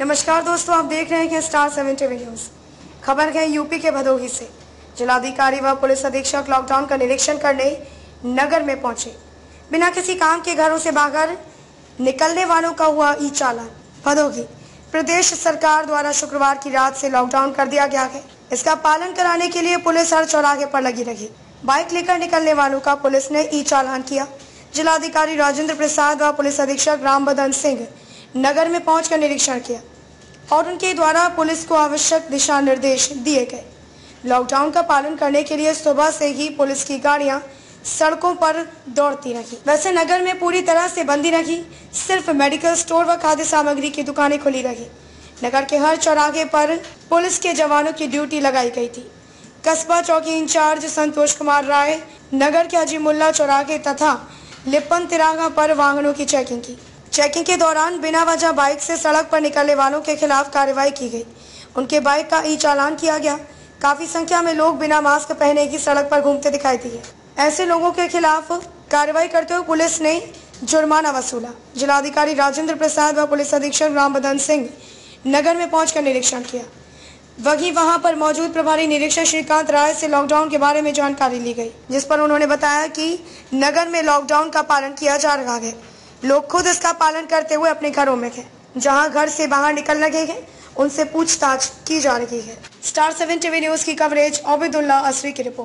नमस्कार दोस्तों, आप देख रहे हैं स्टार 7 टीवी न्यूज। खबर है यूपी के भदोही से। जिलाधिकारी व पुलिस अधीक्षक लॉकडाउन का निरीक्षण करने नगर में पहुंचे। बिना किसी काम के घरों से बाहर निकलने वालों का हुआ ई चालान। भदोही प्रदेश सरकार द्वारा शुक्रवार की रात से लॉकडाउन कर दिया गया है। इसका पालन कराने के लिए पुलिस हर चौराहे पर लगी रही। बाइक लेकर निकलने वालों का पुलिस ने ई चालान किया। जिलाधिकारी राजेंद्र प्रसाद व पुलिस अधीक्षक रामबदन सिंह नगर में पहुंचकर निरीक्षण किया और उनके द्वारा पुलिस को आवश्यक दिशा निर्देश दिए गए। लॉकडाउन का पालन करने के लिए सुबह से ही पुलिस की गाड़ियां सड़कों पर दौड़ती रही। वैसे नगर में पूरी तरह से बंदी रही, सिर्फ मेडिकल स्टोर व खाद्य सामग्री की दुकानें खुली रही। नगर के हर चौराहे पर पुलिस के जवानों की ड्यूटी लगाई गई थी। कस्बा चौकी इंचार्ज संतोष कुमार राय नगर के अजीमुल्ला चौराहे तथा लिप्पन तिराहा पर वाहनों की चेकिंग की। चेकिंग के दौरान बिना वजह बाइक से सड़क पर निकलने वालों के खिलाफ कार्रवाई की गई। उनके बाइक का ई चालान किया गया। काफी संख्या में लोग बिना मास्क पहने ही सड़क पर घूमते दिखाई दिए। ऐसे लोगों के खिलाफ कार्रवाई करते हुए पुलिस ने जुर्माना वसूला। जिलाधिकारी राजेंद्र प्रसाद व पुलिस अधीक्षक रामबदन सिंह नगर में पहुंचकर निरीक्षण किया। वहीं वहां पर मौजूद प्रभारी निरीक्षक श्रीकांत राय से लॉकडाउन के बारे में जानकारी ली गई, जिस पर उन्होंने बताया कि नगर में लॉकडाउन का पालन किया जा रहा है। लोग खुद इसका पालन करते हुए अपने घरों में हैं। जहां घर से बाहर निकल लगे हैं उनसे पूछताछ की जा रही है। स्टार 7 टीवी न्यूज की कवरेज ओबेदुल्ला असरी की रिपोर्ट।